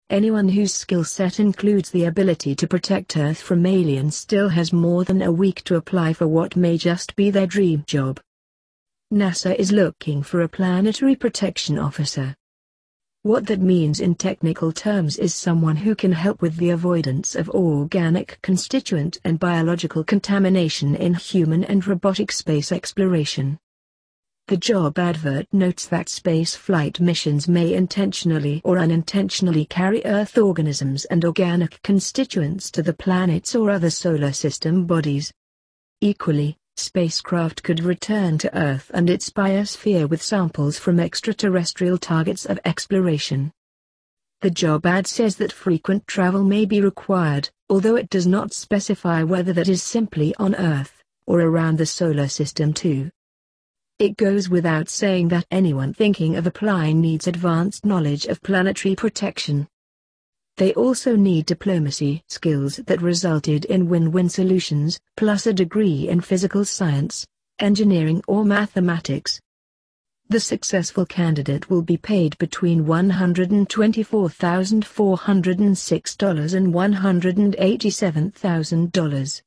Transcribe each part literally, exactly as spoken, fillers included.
Anyone whose skill set includes the ability to protect Earth from aliens still has more than a week to apply for what may just be their dream job. NASA is looking for a planetary protection officer. What that means in technical terms is someone who can help with the avoidance of organic constituent and biological contamination in human and robotic space exploration. The job advert notes that spaceflight missions may intentionally or unintentionally carry Earth organisms and organic constituents to the planets or other solar system bodies. Equally, spacecraft could return to Earth and its biosphere with samples from extraterrestrial targets of exploration. The job ad says that frequent travel may be required, although it does not specify whether that is simply on Earth, or around the solar system too. It goes without saying that anyone thinking of applying needs advanced knowledge of planetary protection. They also need diplomacy skills that resulted in win-win solutions, plus a degree in physical science, engineering or mathematics. The successful candidate will be paid between one hundred twenty-four thousand four hundred six dollars and one hundred eighty-seven thousand dollars.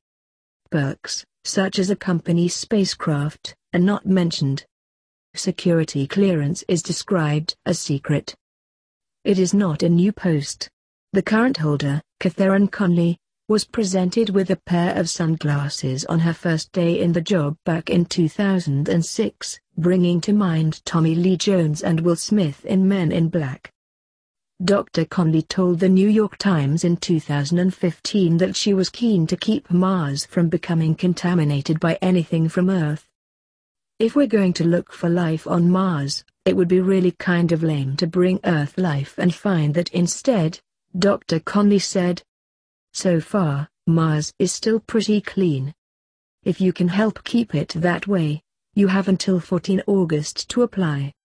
Perks, such as a company's spacecraft, are not mentioned. Security clearance is described as secret. It is not a new post. The current holder, Catherine Conley, was presented with a pair of sunglasses on her first day in the job back in two thousand six, bringing to mind Tommy Lee Jones and Will Smith in Men in Black. Doctor Conley told the New York Times in two thousand fifteen that she was keen to keep Mars from becoming contaminated by anything from Earth. If we're going to look for life on Mars, it would be really kind of lame to bring Earth life and find that instead, Doctor Conley said. So far, Mars is still pretty clean. If you can help keep it that way, you have until fourteenth of August to apply.